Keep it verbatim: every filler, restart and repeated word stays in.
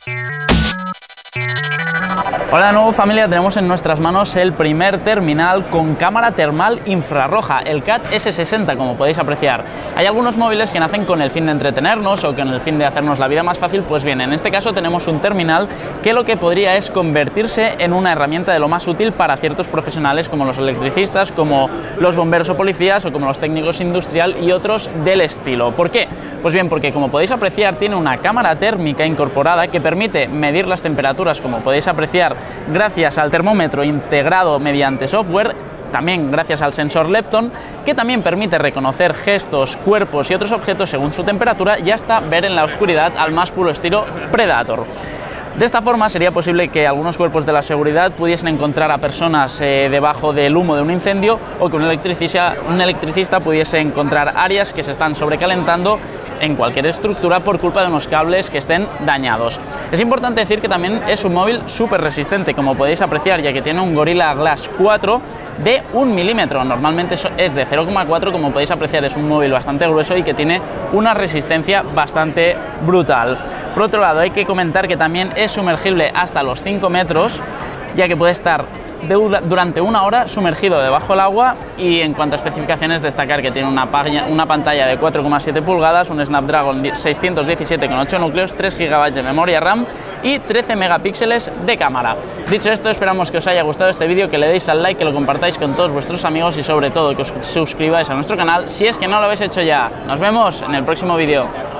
Hola de nuevo, familia, tenemos en nuestras manos el primer terminal con cámara termal infrarroja, el C A T S sesenta, como podéis apreciar. Hay algunos móviles que nacen con el fin de entretenernos o con el fin de hacernos la vida más fácil. Pues bien, en este caso tenemos un terminal que lo que podría es convertirse en una herramienta de lo más útil para ciertos profesionales como los electricistas, como los bomberos o policías o como los técnicos industrial y otros del estilo. ¿Por qué? Pues bien, porque como podéis apreciar tiene una cámara térmica incorporada que permite medir las temperaturas, como podéis apreciar, gracias al termómetro integrado mediante software, también gracias al sensor Lepton, que también permite reconocer gestos, cuerpos y otros objetos según su temperatura y hasta ver en la oscuridad al más puro estilo Predator. De esta forma sería posible que algunos cuerpos de la seguridad pudiesen encontrar a personas eh, debajo del humo de un incendio, o que un electricista, un electricista pudiese encontrar áreas que se están sobrecalentando en cualquier estructura por culpa de unos cables que estén dañados. Es importante decir que también es un móvil súper resistente, como podéis apreciar, ya que tiene un Gorilla Glass cuatro de un milímetro. Normalmente es de cero coma cuatro, como podéis apreciar. Es un móvil bastante grueso y que tiene una resistencia bastante brutal. Por otro lado, hay que comentar que también es sumergible hasta los cinco metros, ya que puede estar de, durante una hora sumergido debajo del agua. Y en cuanto a especificaciones, destacar que tiene una, una pantalla de cuatro coma siete pulgadas, un Snapdragon seiscientos diecisiete con ocho núcleos, tres gigabytes de memoria RAM y trece megapíxeles de cámara. Dicho esto, esperamos que os haya gustado este vídeo, que le deis al like, que lo compartáis con todos vuestros amigos y sobre todo que os suscribáis a nuestro canal si es que no lo habéis hecho ya. Nos vemos en el próximo vídeo.